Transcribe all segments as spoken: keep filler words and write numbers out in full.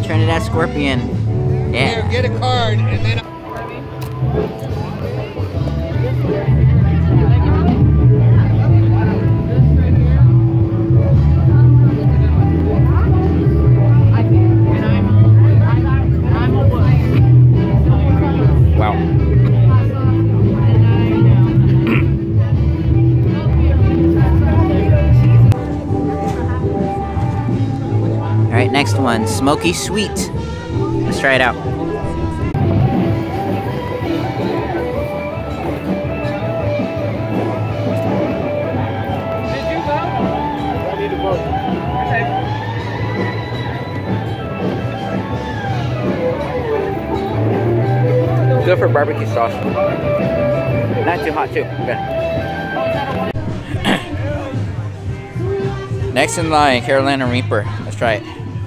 Trinidad Scorpion. Yeah. Here, get a card and then. Wow. All right, next one, Smoky Sweet. Let's try it out. Did you vote? I need to vote. Okay. Good for barbecue sauce. Not too hot too. Good. Next in line, Carolina Reaper. Let's try it.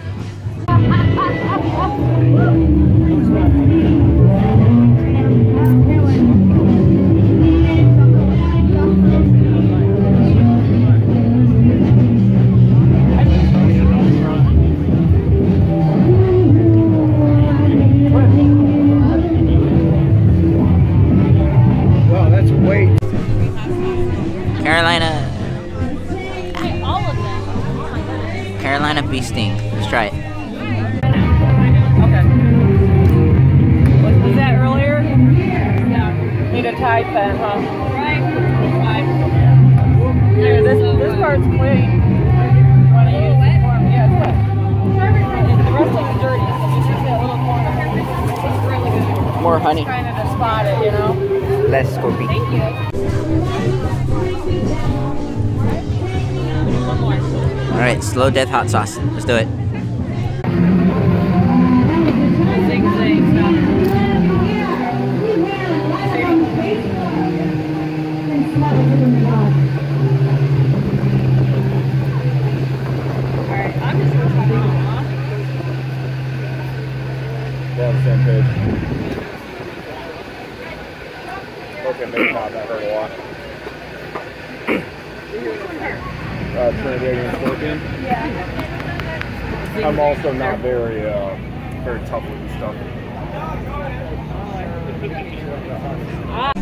Wow, that's way. Carolina. All of them. Oh my goodness. Carolina Bee Sting. Let's try it. Okay. Was, was that earlier? Yeah. Need a Tide pen, huh? Right. Here, this, this part's clean. Want to use the form? Yeah, it's wet. The rest of it's dirty. You just that little corner. It's really good. More honey. Trying to spot it, you know? Less scorpion. Thank you. One more. All right, slow death hot sauce. Let's do it. Zing, zing, stop. Alright, I'm just gonna try it out, huh? We're on the same page. Okay, maybe not. That hurt a lot. Uh, Trinidad Scorpion. Yeah. I'm also not very, uh, very tough with this stuff. Ah.